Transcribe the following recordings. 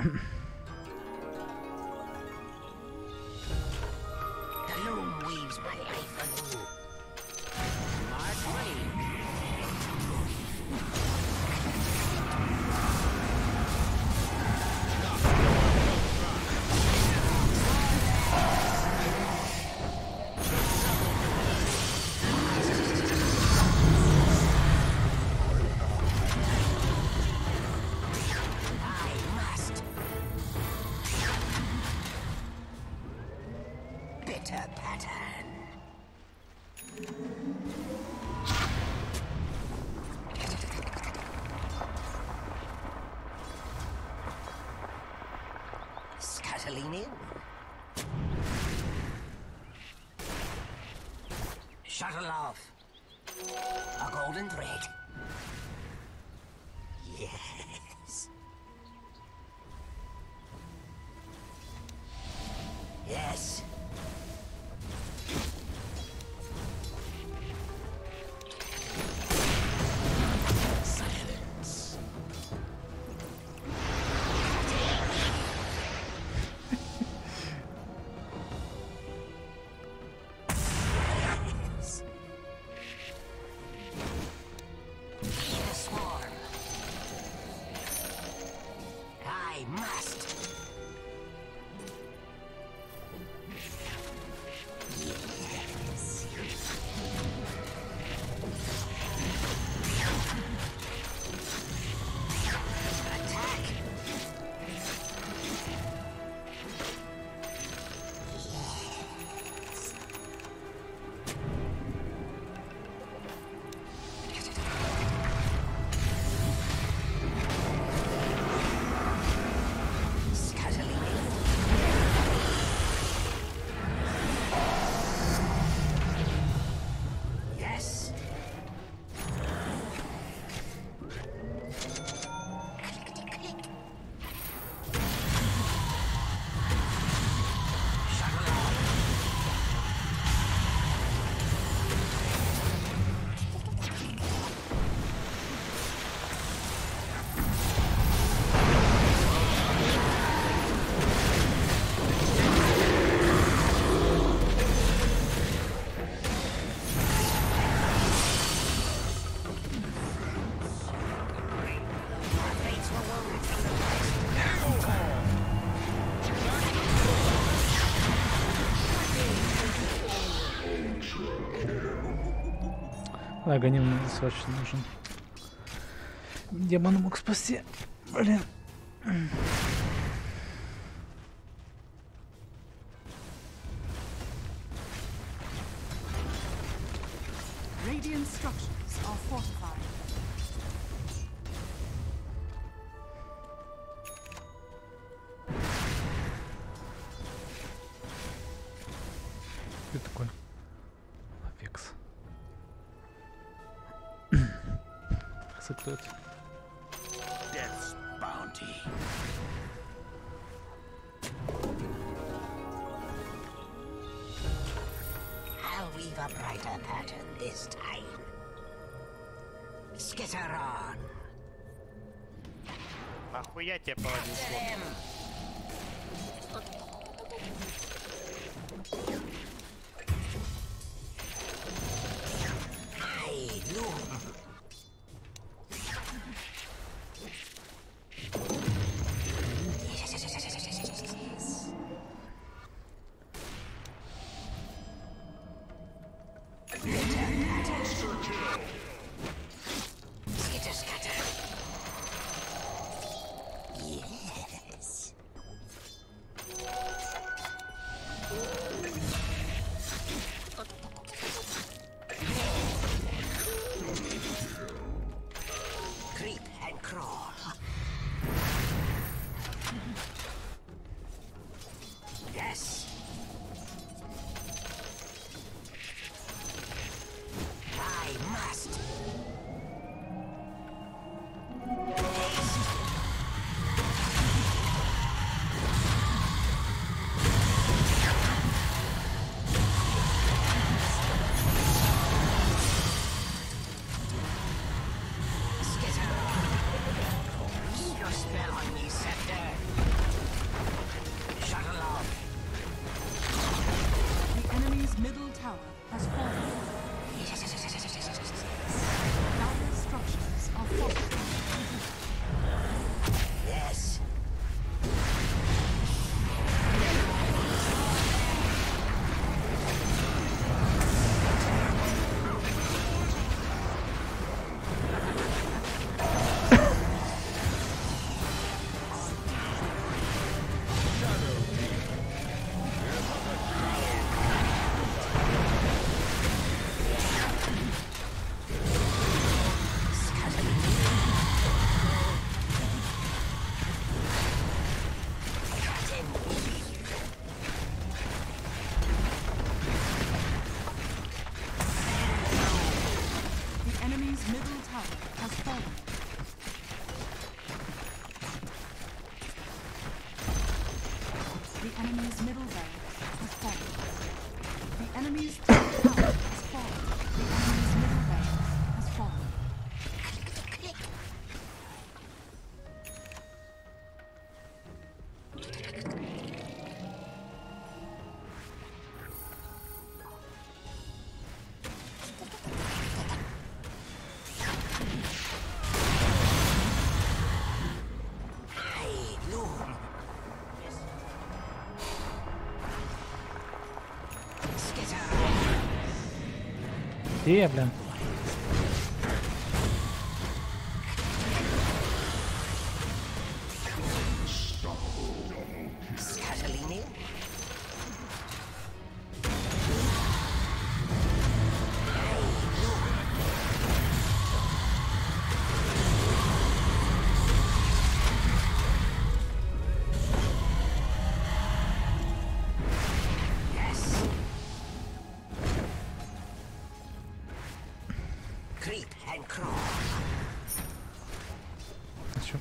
loom weaves my life anew. Mark Twain. Scuttling in. Shuttle off. A golden thread. Yes. Yes. Silence. Агоним срочно нужен. Демона мог спасти. Блин. Radiant structures are fortified. Что такое? Афекс. Кто это? Death's bounty. I'll weave a brighter pattern this time. Skitter on. Нахуя тебе паладин слот? Spell on me, Scepter. enemy's middle tower has fallen. Dire structures are fortified. Yes. The enemy's middle tower has fallen. The enemy's middle barracks has fallen. The enemy's top tower has fallen. The enemy's middle barracks has fallen. Hey, Loom. Skitter. Где, блин? Scatolini. Yes. Creep and crawl. Чё?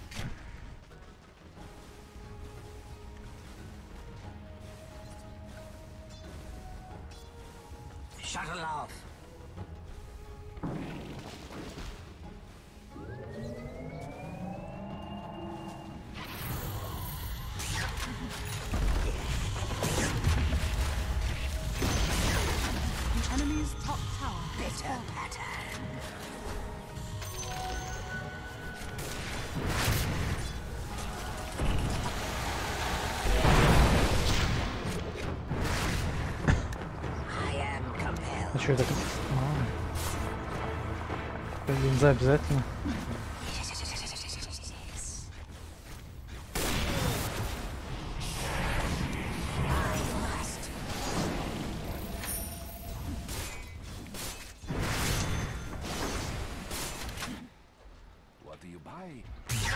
Shuttle off. The enemy's top tower has Bitter fallen. pattern. I am compelled. А чё это? Линза обязательно. What do you buy?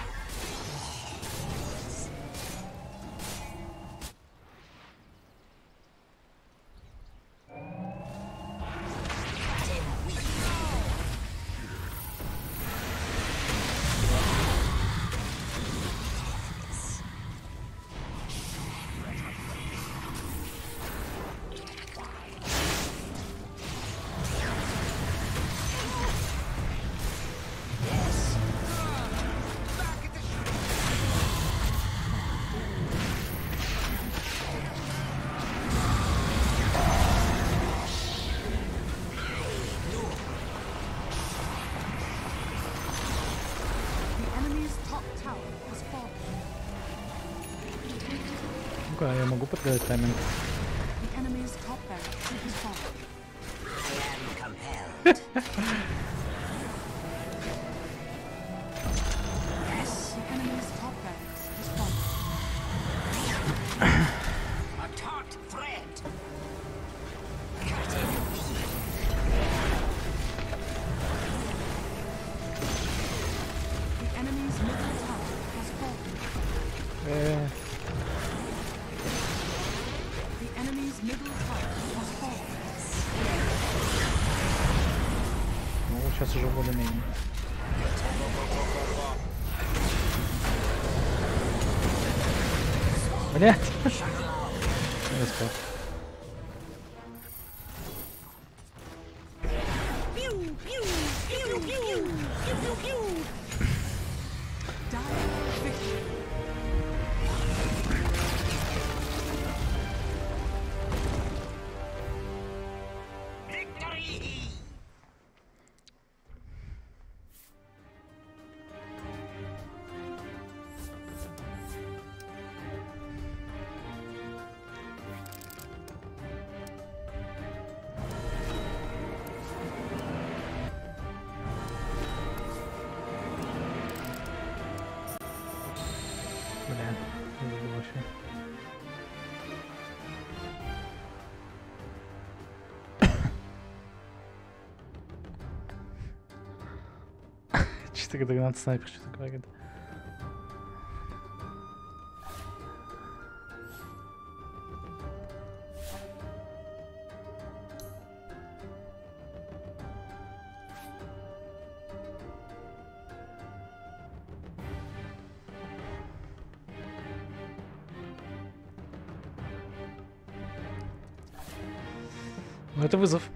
The enemy's top tower has fallen. Ну-ка, я могу подгадать тайминг. The enemy's top barracks has fallen. I am compelled. Yes. The enemy's top barracks has fallen. A taut thread. Cut it. The enemy's middle tower has fallen. The enemy's middle tower has fallen. Ну, сейчас уже более-менее. Блять! Я спал. Dire victory. Бля, забыл вообще. Чисто когда гранат снайпер что-то говорит. Ну это вызов.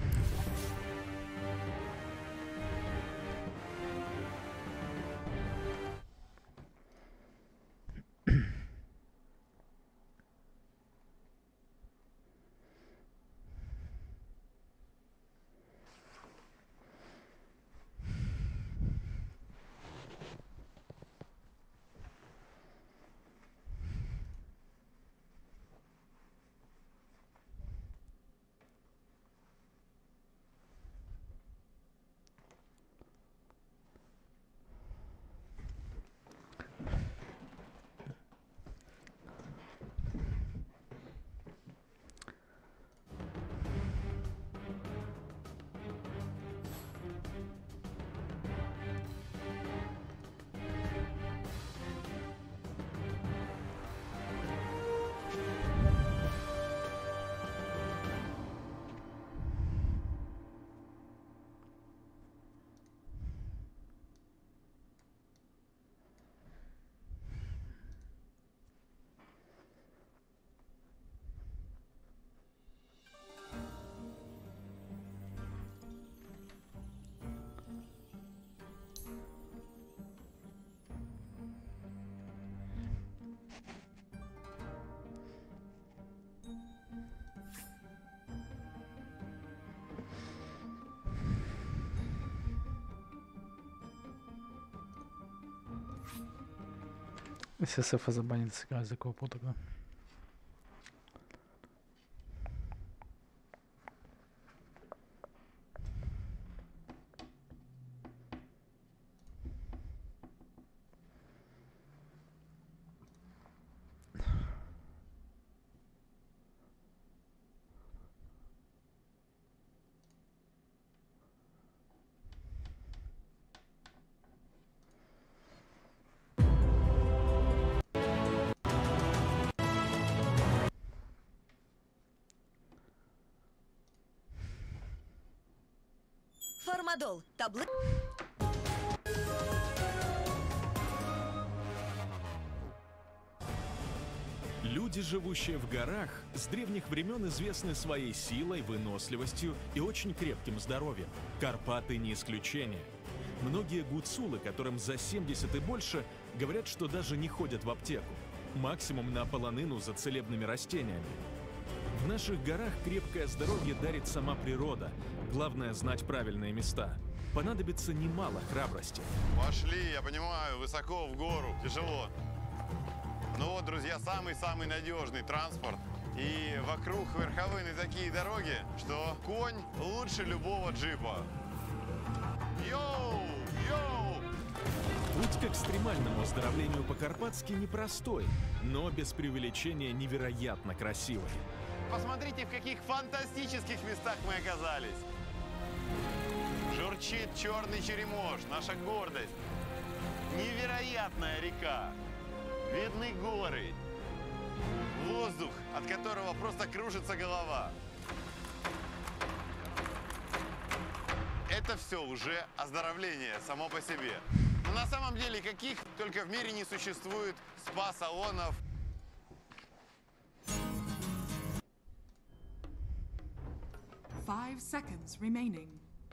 ССФ забанит, сыграть за кого тогда. Фармадол. Таблет. Люди, живущие в горах, с древних времен известны своей силой, выносливостью и очень крепким здоровьем. Карпаты не исключение. Многие гуцулы, которым за 70 и больше, говорят, что даже не ходят в аптеку. Максимум на полонину за целебными растениями. В наших горах крепкое здоровье дарит сама природа. Главное — знать правильные места. Понадобится немало храбрости. Пошли, я понимаю, высоко в гору, тяжело. Ну вот, друзья, самый-самый надежный транспорт. И вокруг верховины такие дороги, что конь лучше любого джипа. Йоу! Йоу! Путь к экстремальному оздоровлению по-карпатски непростой, но без преувеличения невероятно красивый. Посмотрите, в каких фантастических местах мы оказались. Журчит черный черемош, наша гордость. Невероятная река. Видны горы. Воздух, от которого просто кружится голова. Это все уже оздоровление само по себе. Но на самом деле, каких только в мире не существует спа-салонов. Five seconds remaining.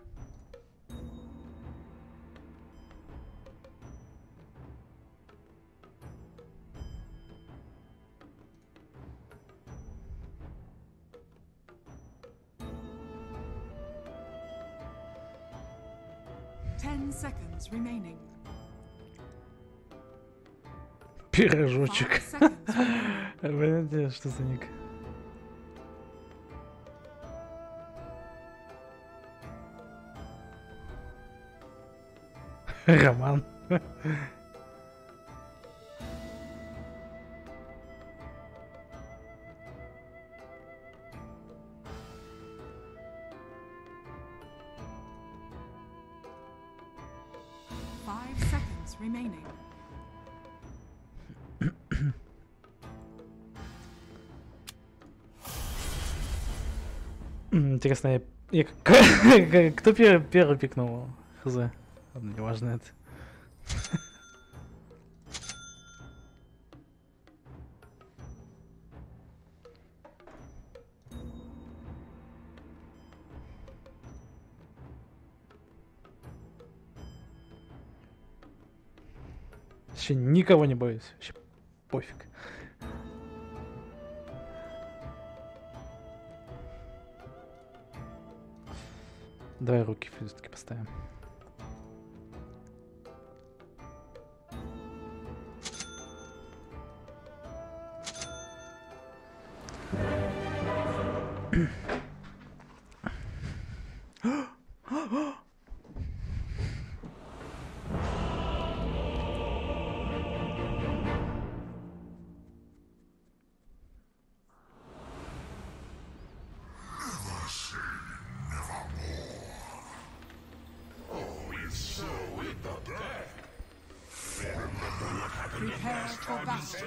Ten seconds remaining. Пирожочек. 5 seconds remaining. Понимаете, что за ник? Роман. 5 seconds remaining. Интересно, кто первый пикнул? Хз. Ладно, неважно это. Вообще никого не боюсь. Вообще пофиг. Давай руки все-таки поставим. Prepare for battle.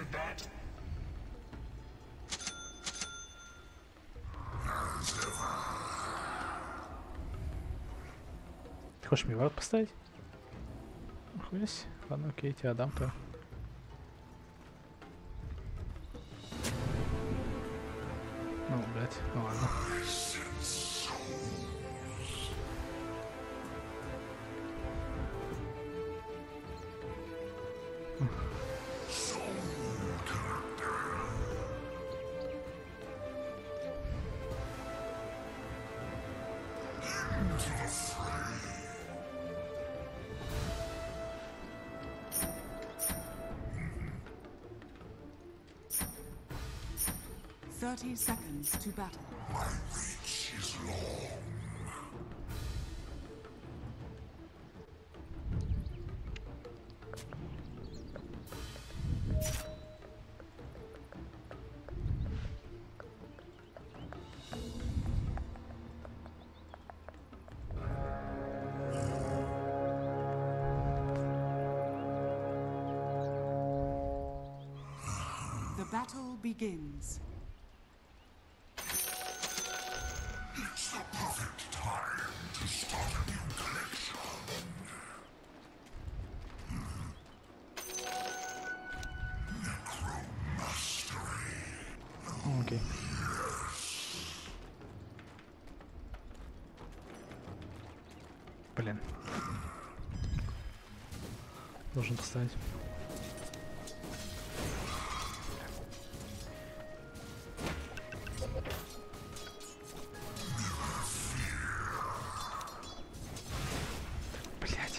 Ты хочешь мне вард поставить? Охуясь. Ладно, окей, тебя дам то. Ну, блядь, ну ладно. Thirty seconds to battle. The battle begins. Окей. Блин. Должен поставить. Блять.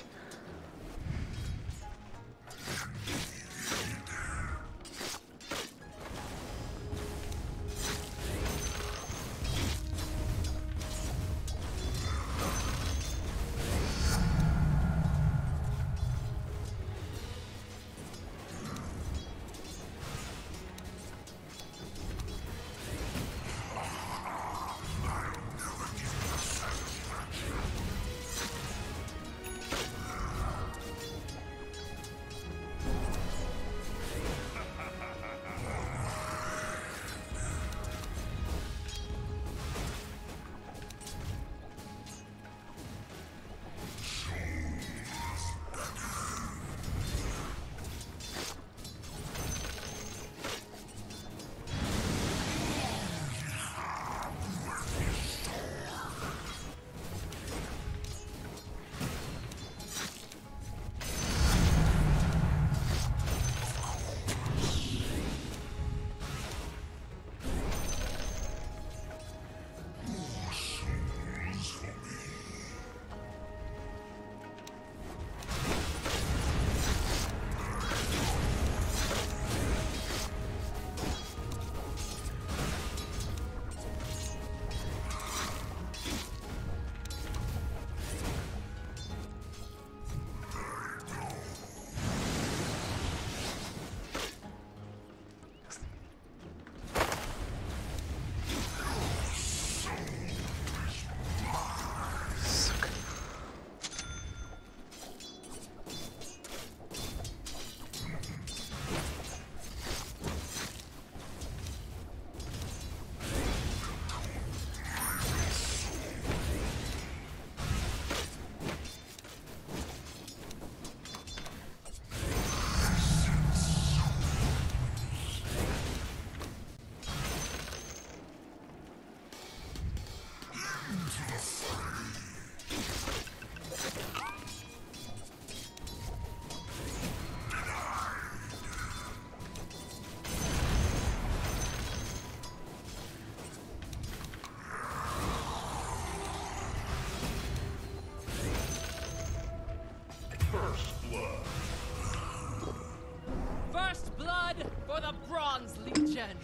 For the Bronze Legion!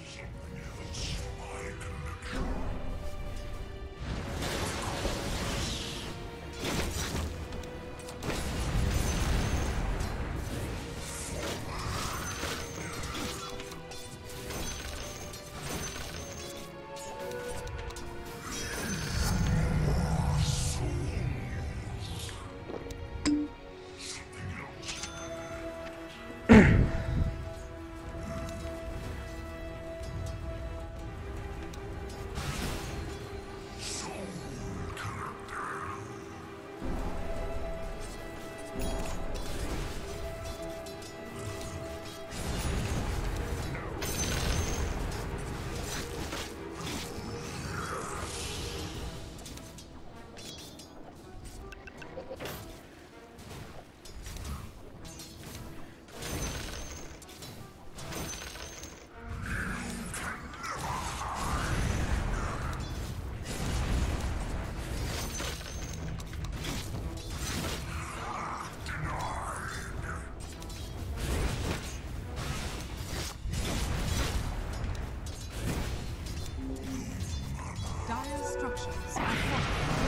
Dire structures are fortified.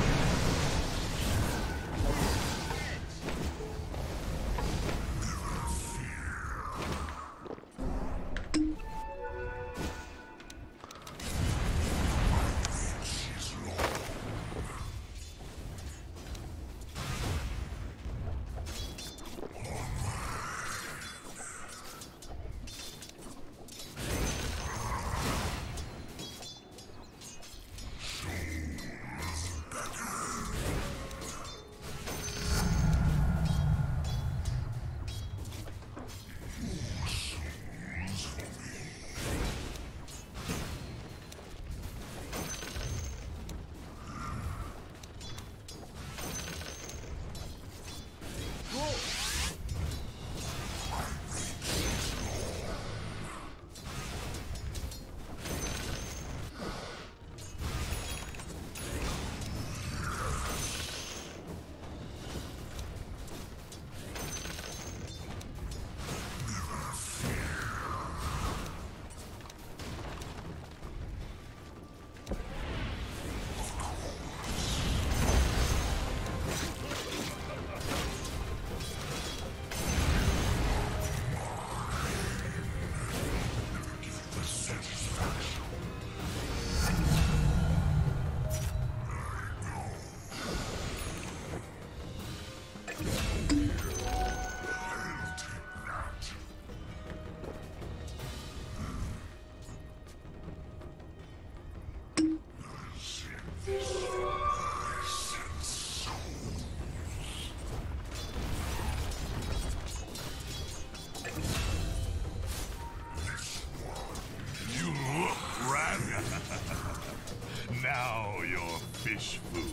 Now you're fish food.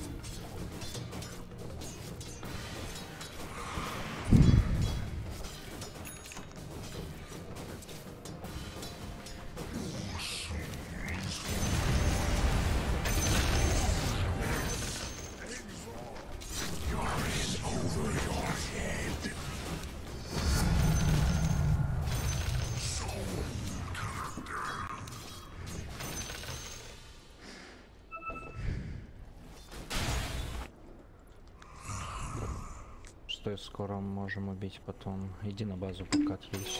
Что скоро можем убить потом. Иди на базу, пока отъедешь.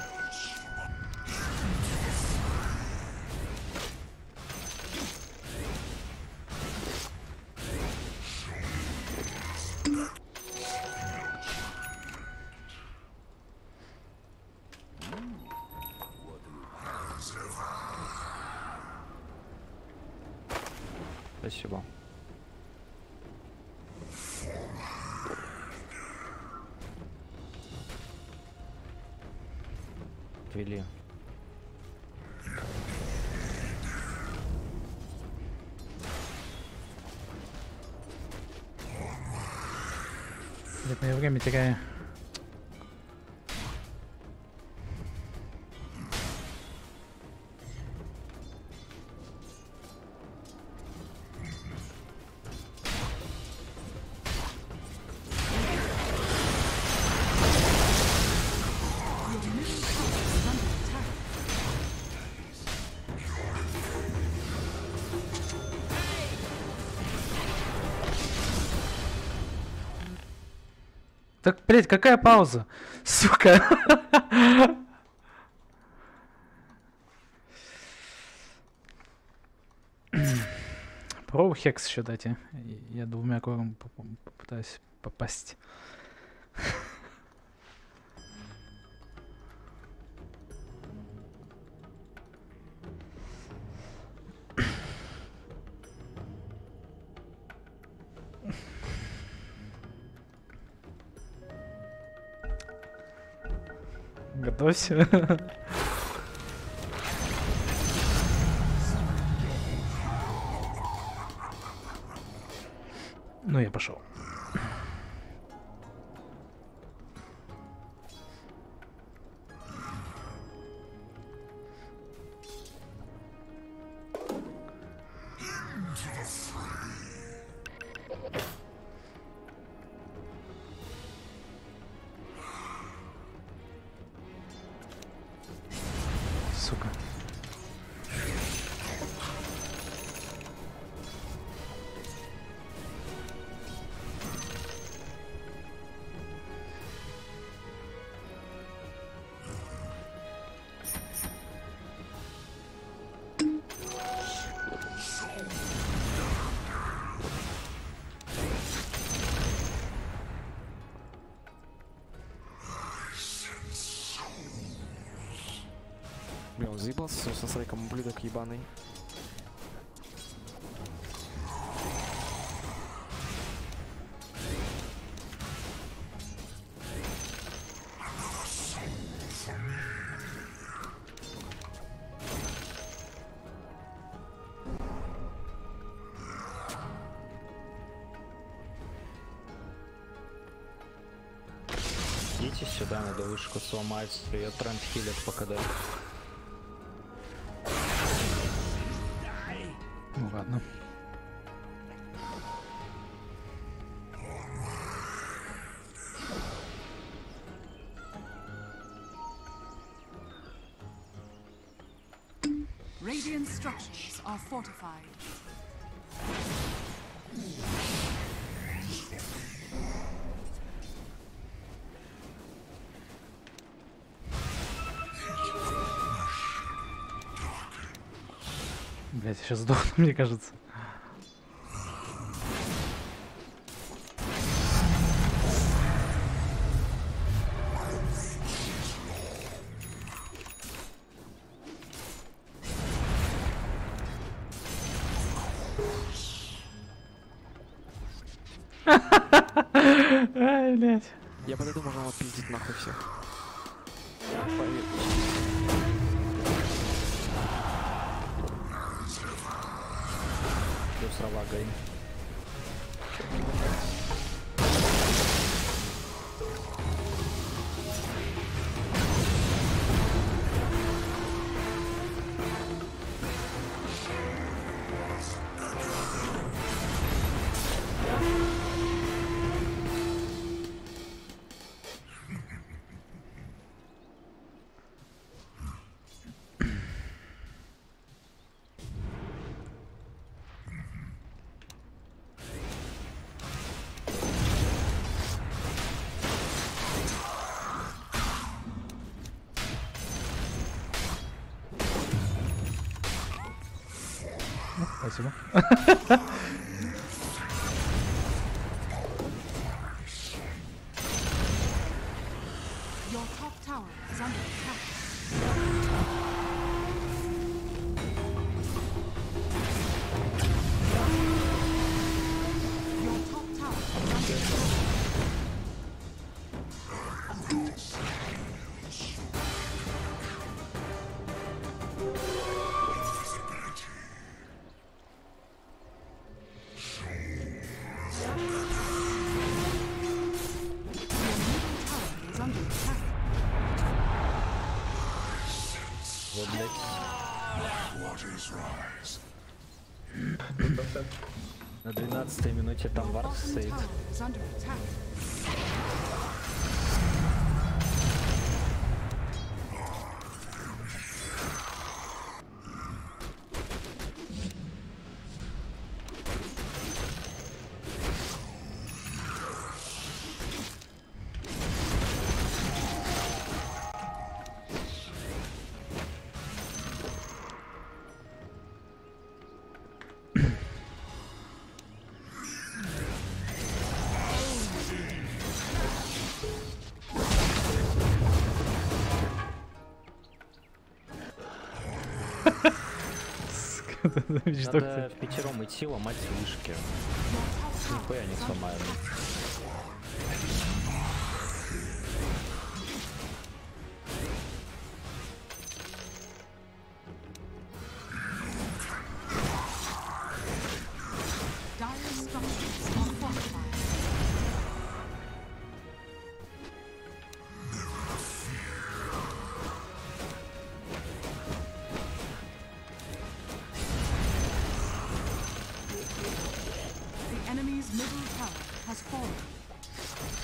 Спасибо. Вели. Блядь, я время теряю. Your middle tower is under attack. Так, блядь, какая пауза? Сука. Попробуй хекс еще дайте. Я двумя кругом попытаюсь попасть. Готовься. Ну, я пошел. Сука. Бля, он заебался со срейком, ублюдок ебаный. Идите сюда, надо вышку сломать, ее тренд хилит по КД. Ну ладно. Radiant structures are fortified. Блять, я сейчас сдохну, мне кажется. Ай, блять. Я подойду, можно отпиздить нахуй всех. Плюс равагой. Спасибо. Your top tower is under attack. Your top tower is under attack. Вот, блядь. На 12-й минуте там вард стоит. Is under attack. Видишь, что Надо в пятером идти, ломать вышки. Нихуя не сломаю. Dire structures are fortified. The enemy's middle tower has fallen.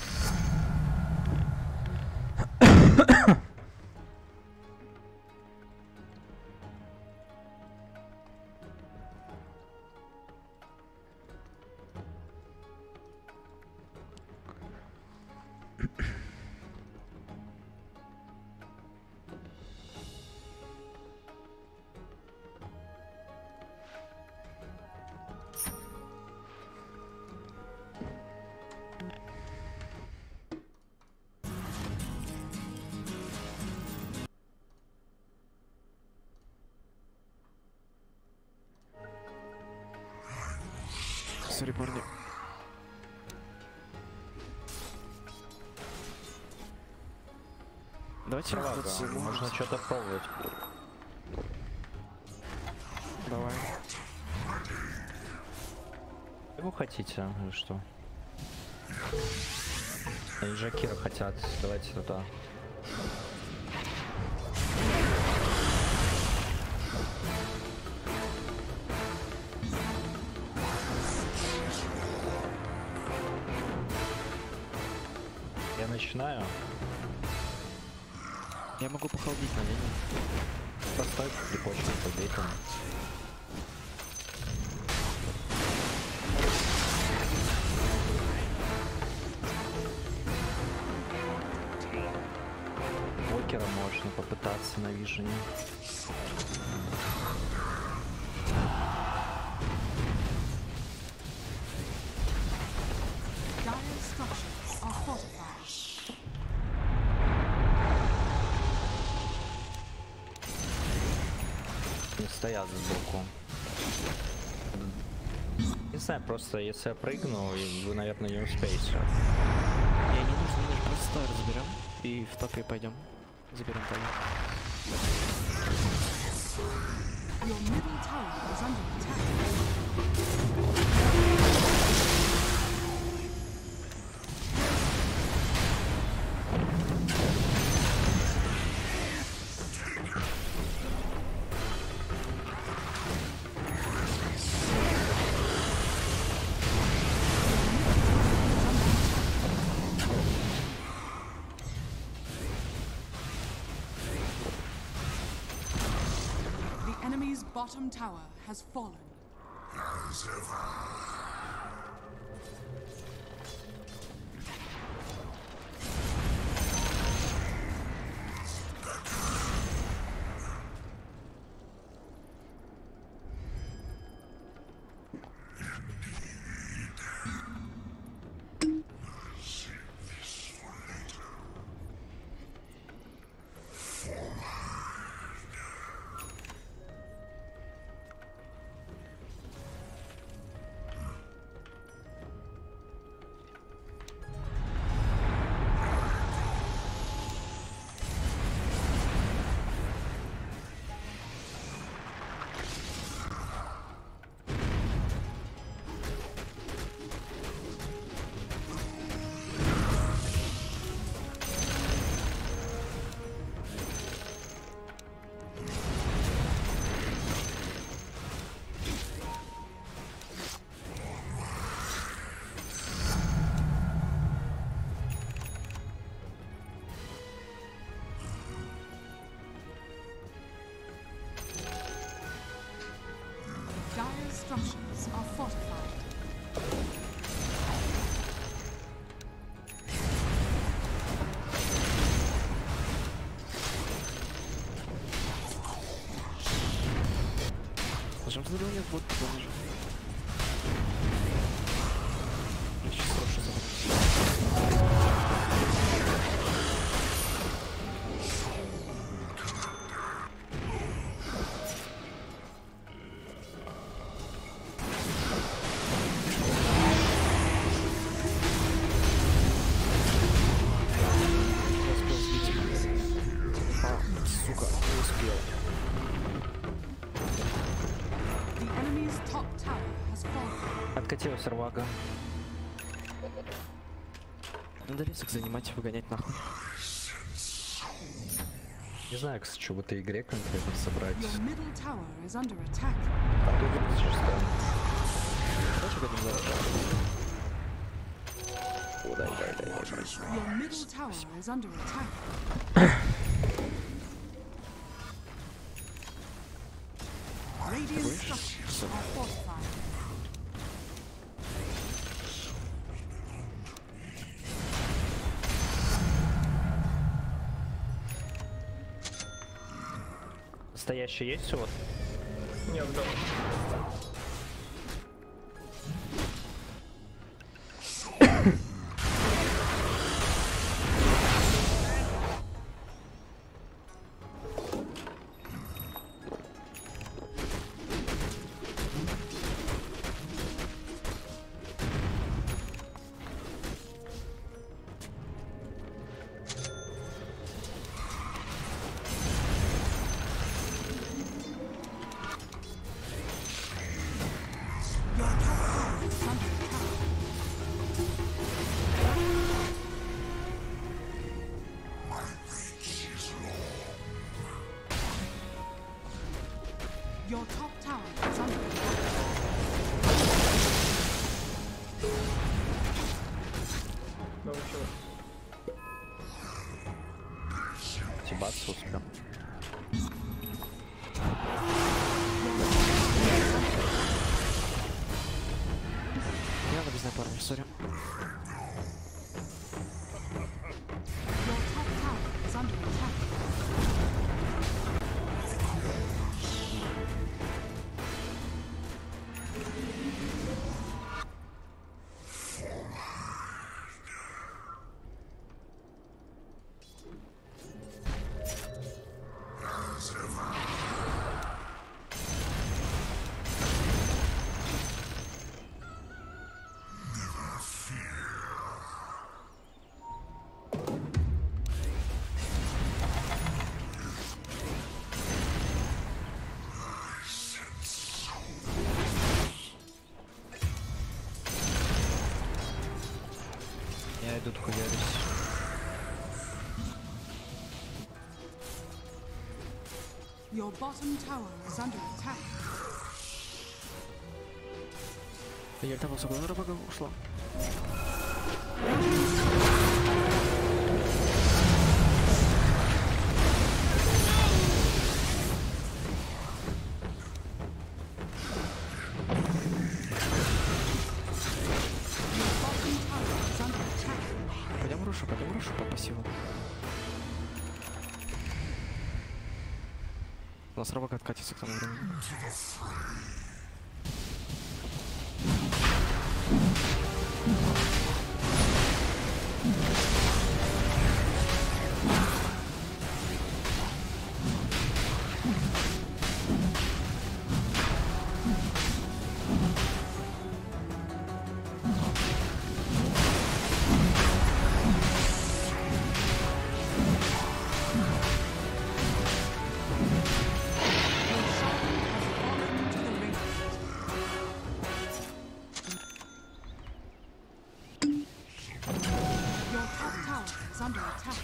Сори, парни. Давайте Ладно, вот, можно что-то пробовать. Давай. Вы хотите или что? Они же Акира хотят, давайте туда. Я начинаю. Я могу похолодить на линии. Поставь припочку побей там. Покера можно попытаться на вижене. Dire structures are fortified. Не стоят сбоку. Не знаю, просто если я прыгну, вы, наверное, не успеете. Не нужно, не нужно, просто стой разберем. И в топе пойдем. Заберем того. Your middle tower is under attack. The enemy's bottom tower has fallen. Dire structures are fortified. Зачем взрыв нет? Вот туда же. Я сейчас хорошо забыл. сука, не успел. The enemy's top tower has fallen. Откатилась Рвага. Надо лесок занимать, выгонять нахуй. Не знаю, что в этой игре конкретно собрать. Your middle tower is under attack. Там тут есть что-то. Давайте выгоним за. О, дай. Your middle tower is under attack. Radiant structures are fortified. Настоящий есть у вас? Не, в доме. Your top tower is under attack. Ну ничего. Тибаться успел. Не надо без напарника, сори. Your top tower is under attack. Я иду хуярюсь. Your bottom tower is under attack. Я там высоко на рыбака ушла. Your bottom tower is under attack. Пойдем рушу по пассиву. У нас рыбак откатится к тому времени. Your top tower is under attack.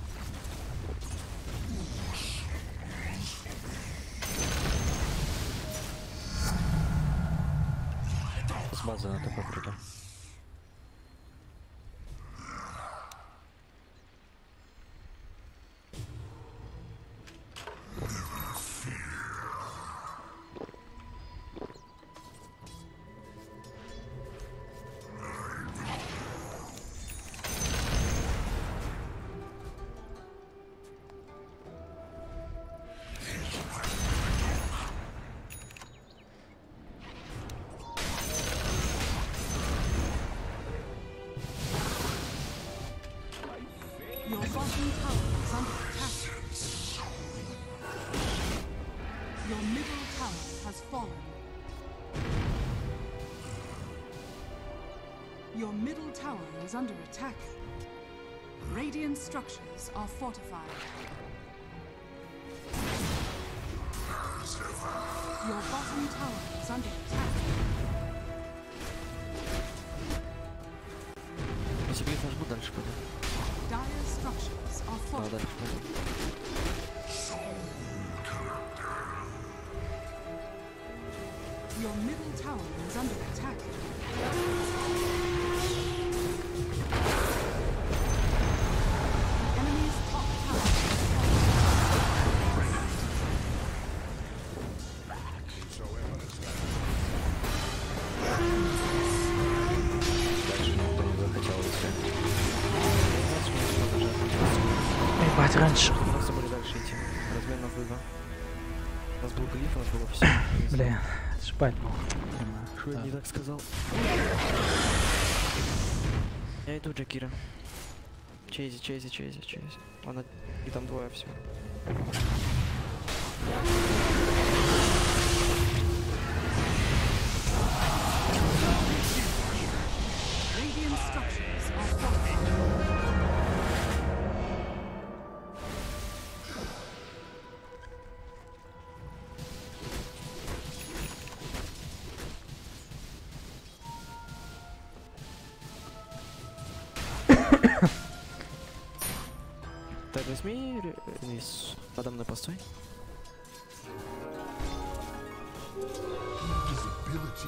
С базы на такой приду. Your bottom tower is under attack. Your middle tower has fallen. Your middle tower is under attack. Radiant structures are fortified. is under attack. Если бьет нажму, дальше пойдем. Dire structures are Да, fortified. дальше пойдем. Your middle tower is under attack. The enemy's top tower Дальше никто не захотел идти. Ебать, раньше. У нас были дальше идти. Размен на вызов. У нас был глиф, у нас было все. Бля, это ж бать был. Что я не так сказал? Я иду, Джакира. Чейзи. Она... И там двое все. Radiant structures are fortified. Так, возьми рейс. Подо мной постой. Invisibility.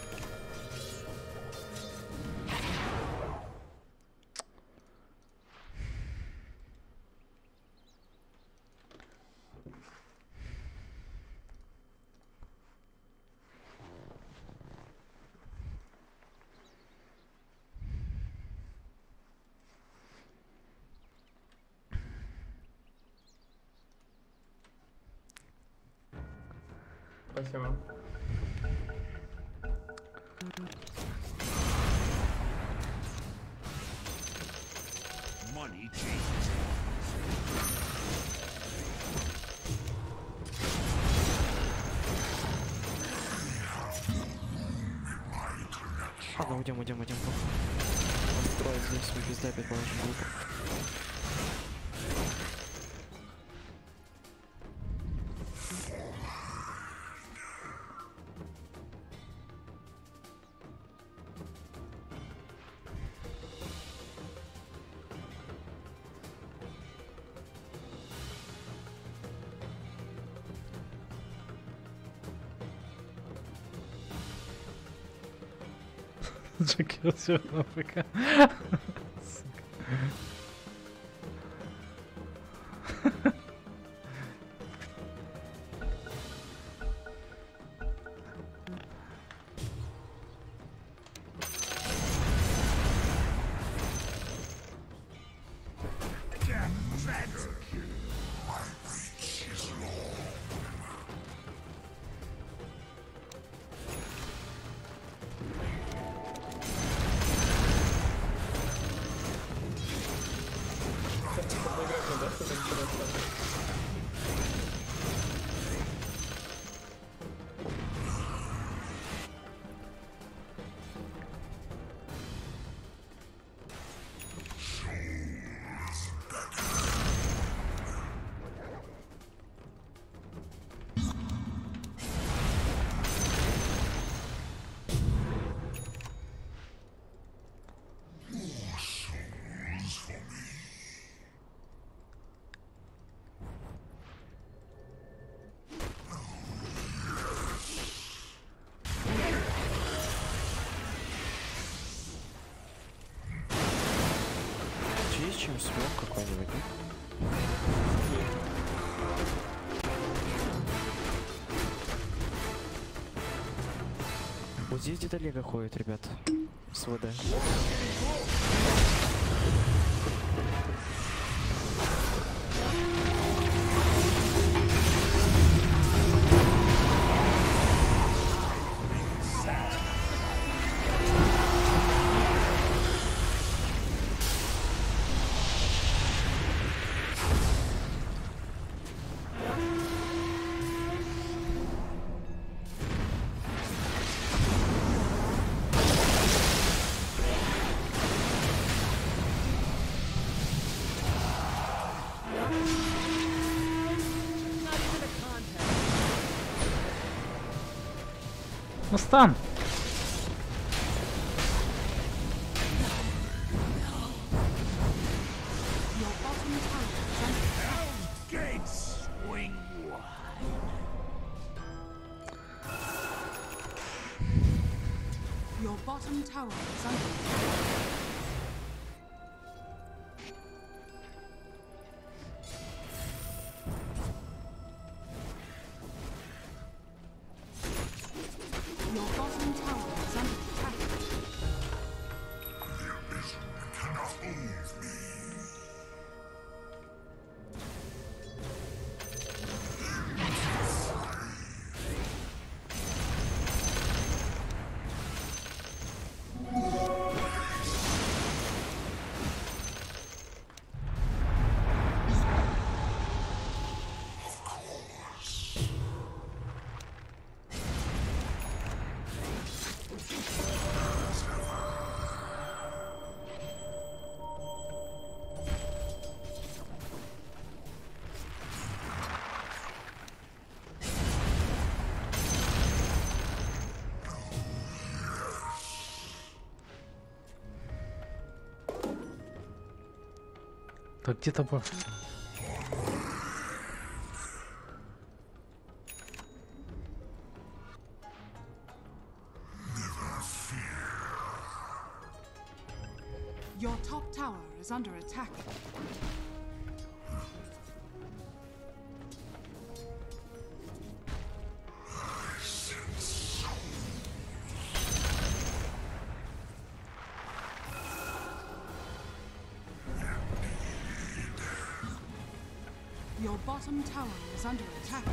Спасибо. Money changes. Ладно, уйдем. Трое здесь, мы пизда опять положим группу. Джакир все на ПК. Есть чем смог какой-нибудь, да? Вот здесь где-то Лего ходит, ребят. С ВД. Ну стан! Your bottom tower is under Gates swing wide. Your bottom tower is under attack. Your bottom tower is under attack. Cannot move me. Так где топор? Your top tower is under attack. Your bottom tower is under attack.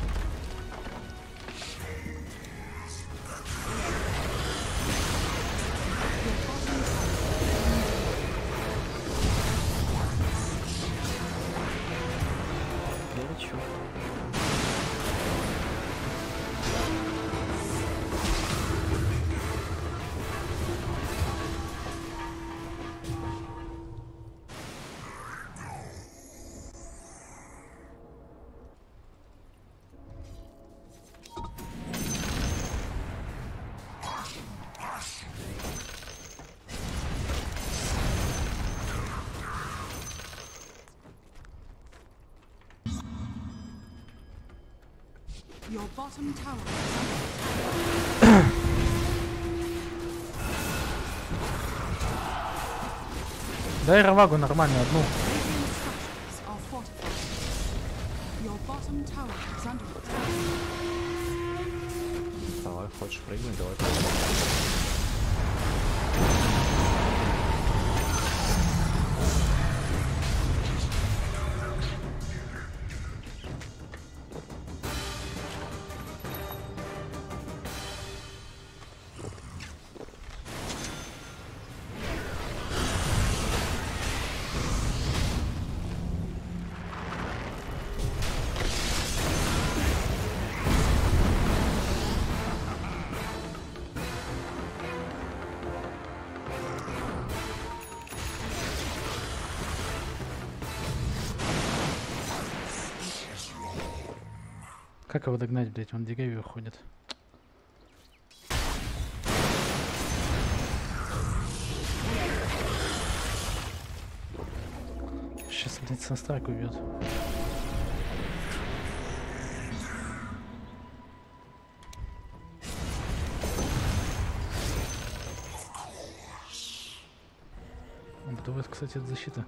Your bottom tower. Я лечу. Your bottom tower is under attack. Дай равагу нормально одну. Radiant structures are fortified. Your bottom tower is under attack. Давай, хочешь прыгнуть, давай. Как его догнать, блять? Он деревья уходит. Сейчас, блядь, Санстрайк убьет. Он готовит, кстати, от защиты.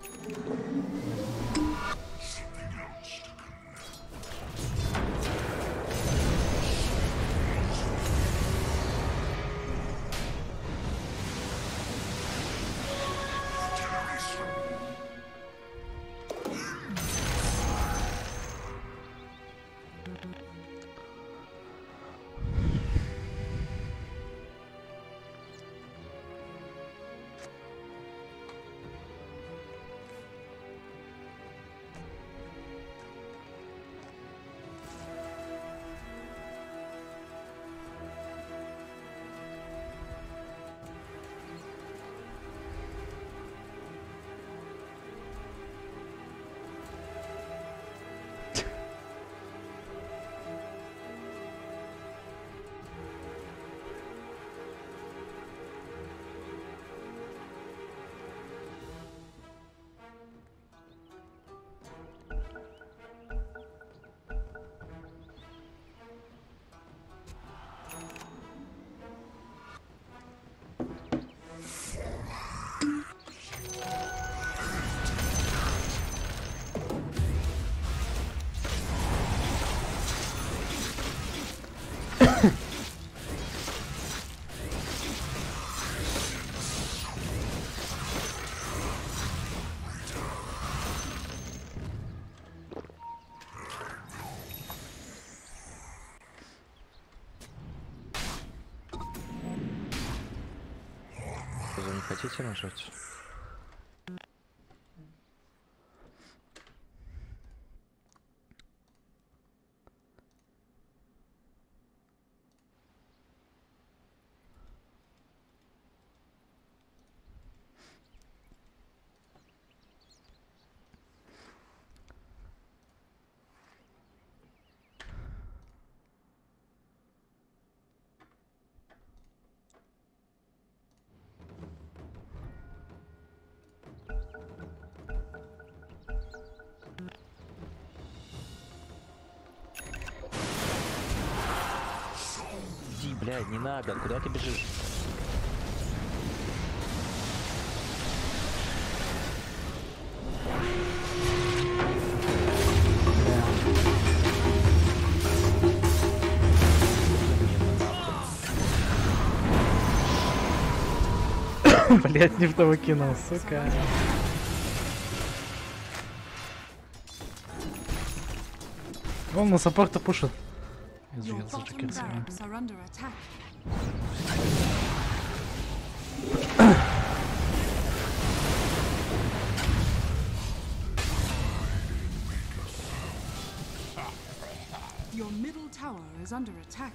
базу не хотите нажать? Иди, блядь, не надо, куда ты бежишь? Блять, не в того кинул, сука. Он на саппорта пушит. Your Извините, bottom Джекер. barracks are under attack. Your middle tower is under attack.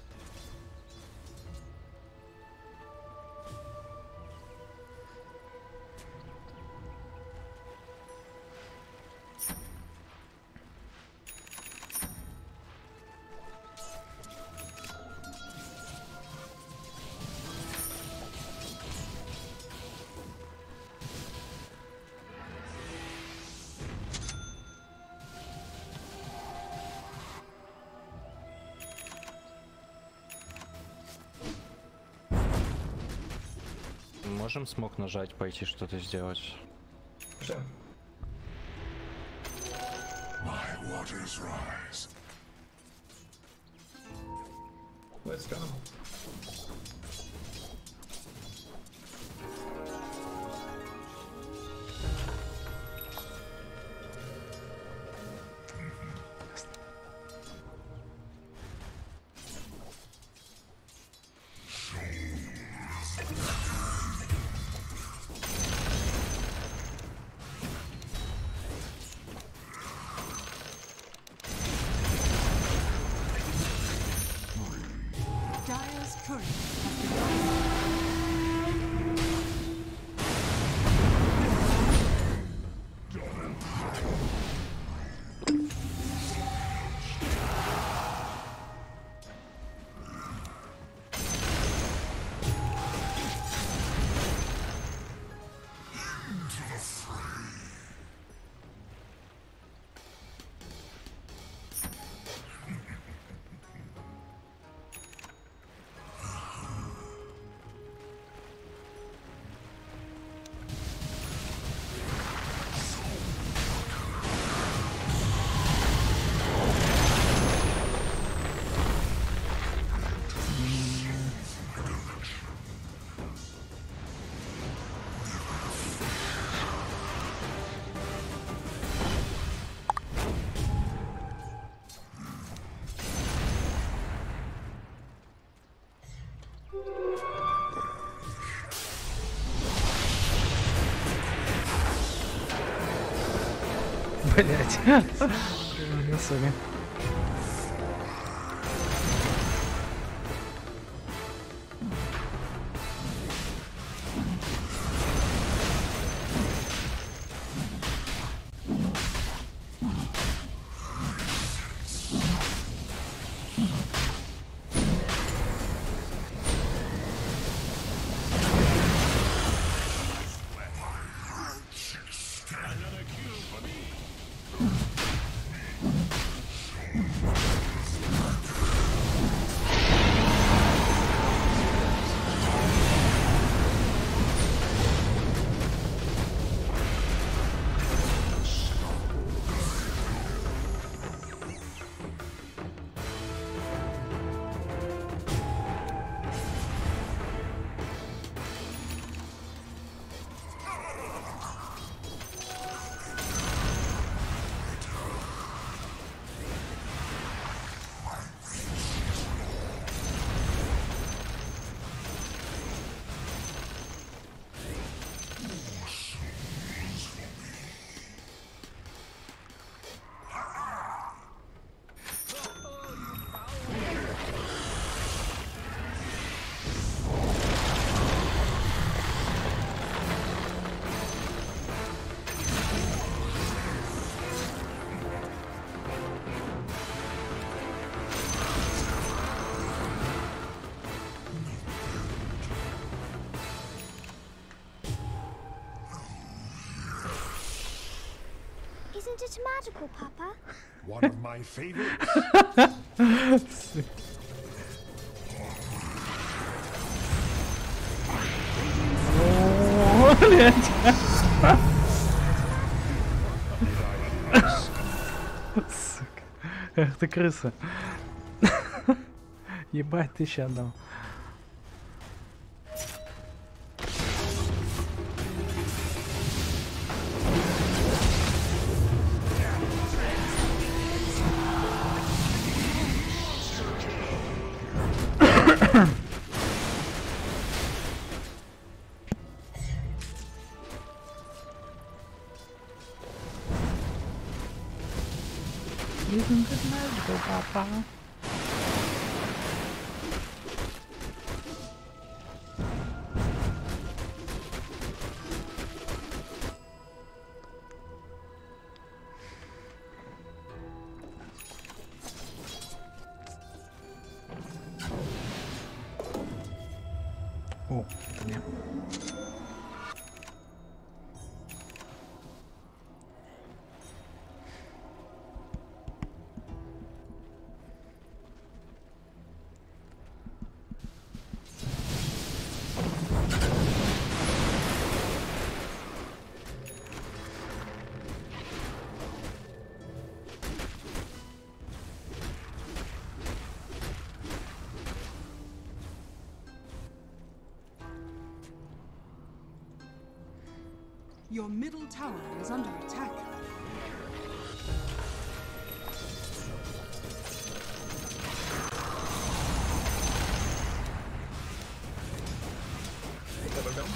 Можем смог нажать, пойти что-то сделать? Что? My waters rise. Let's go. Dire's turret has been Блять. На сами. it magical, Papa? One of my favorites. Сука. Эх ты крыса. Ебать, ты ща дал. Isn't it magical, Papa? О, это мне. Your middle tower is under attack. Double down.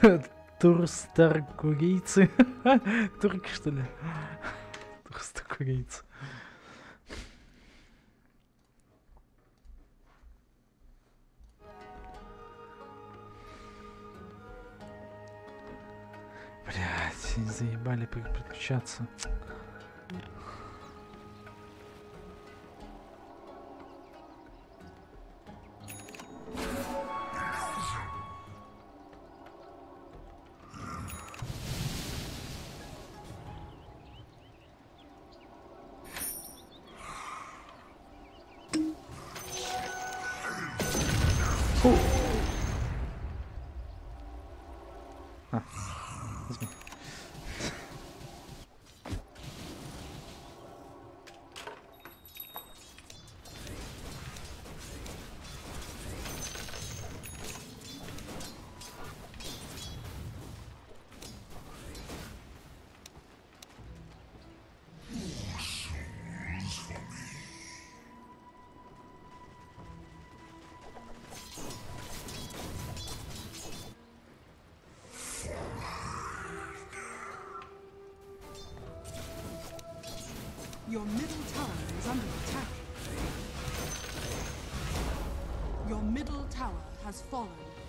Турстаркурийцы. Турки, что ли? Турстаркурийцы. Блять, заебали переключаться. Возьми. Your middle tower is under attack. Your middle tower has fallen.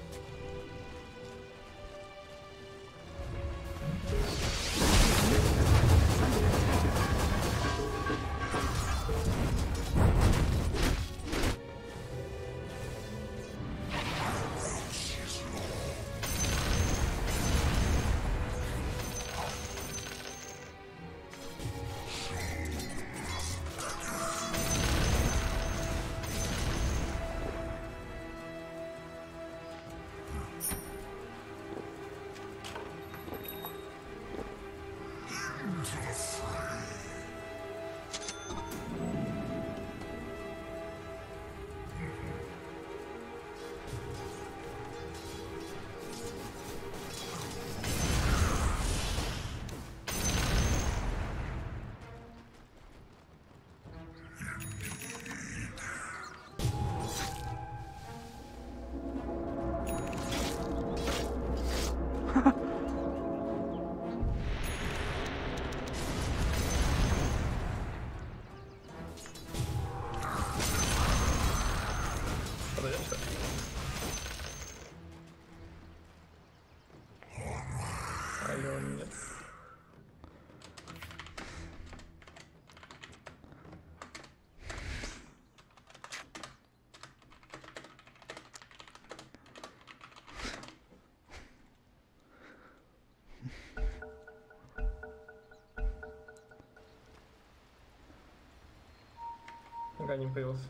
Пока не появился.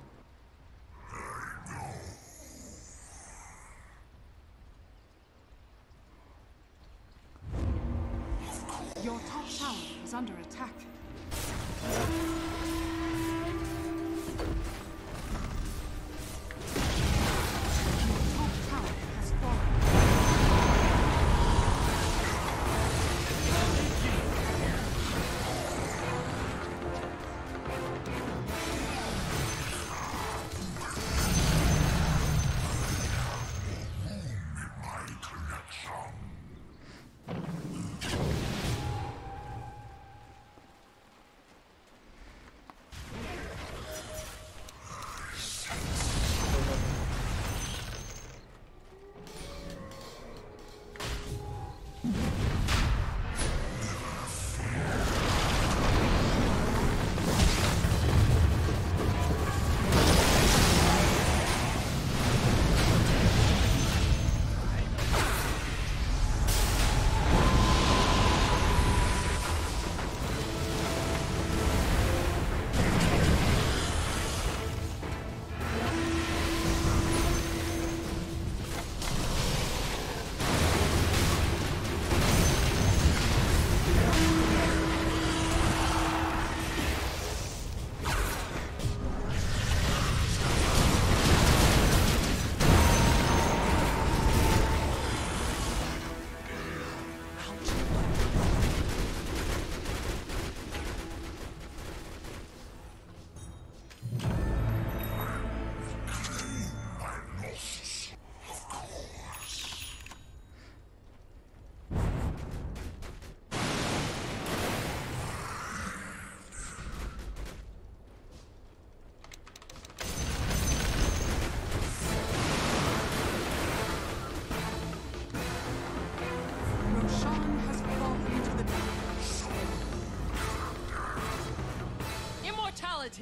Your top tower is under attack. Your top tower has fallen.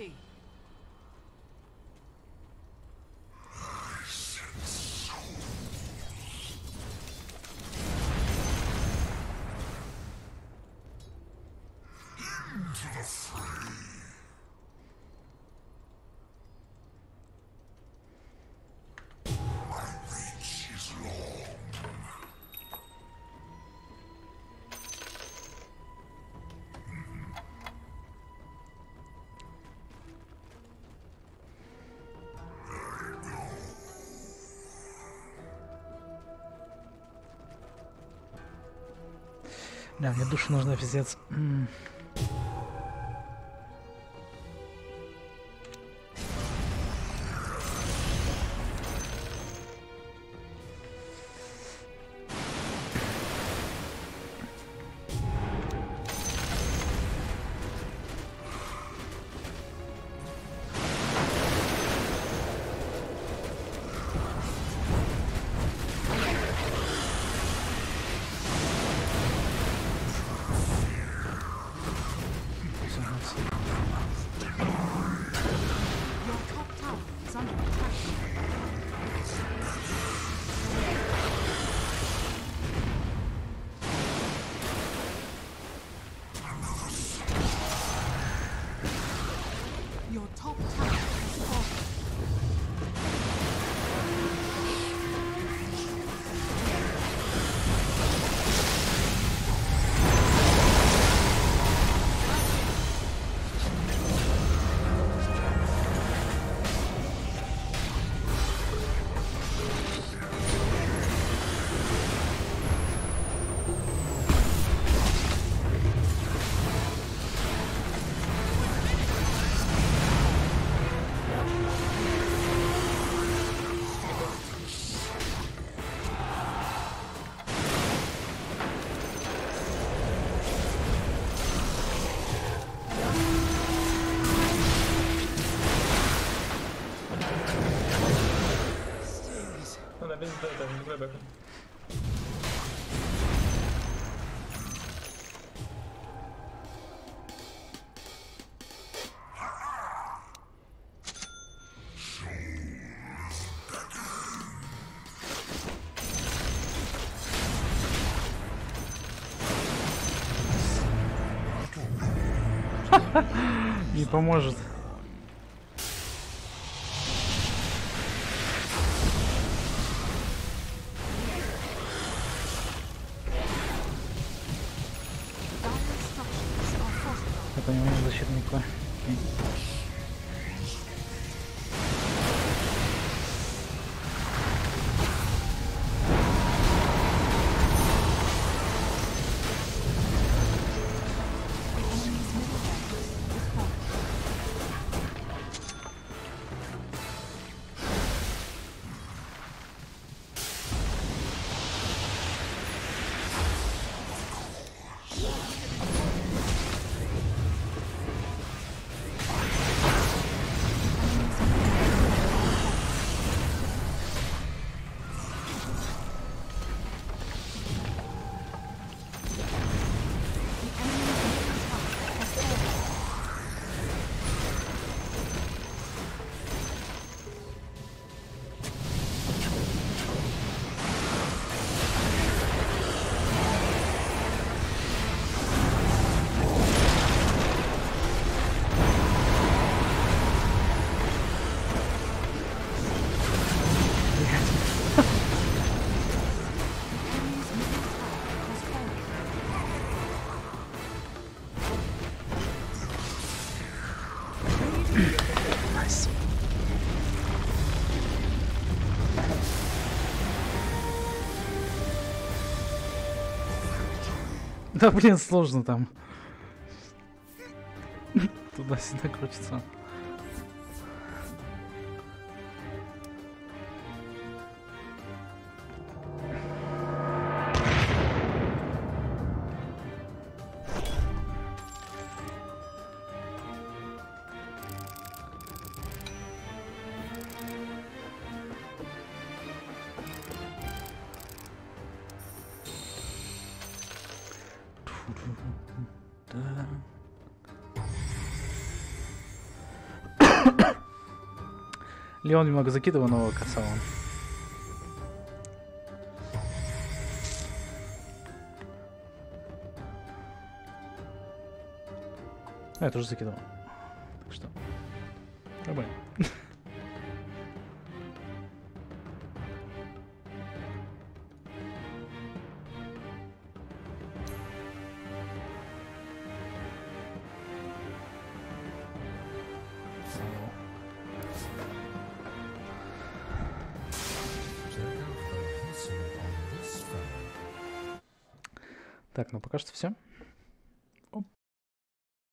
casualty. Бля, мне душа нужна, пиздец. Your top tower is under attack. Your top tower has fallen. No, na więc ten glebek. Не поможет. Я понимаю, защитника. Окей. Найс. Да блин, сложно там. Туда-сюда крутится. Леон немного закидывал, но касал он. Я тоже закидывал. Так что... Нормально. Так, ну пока что все.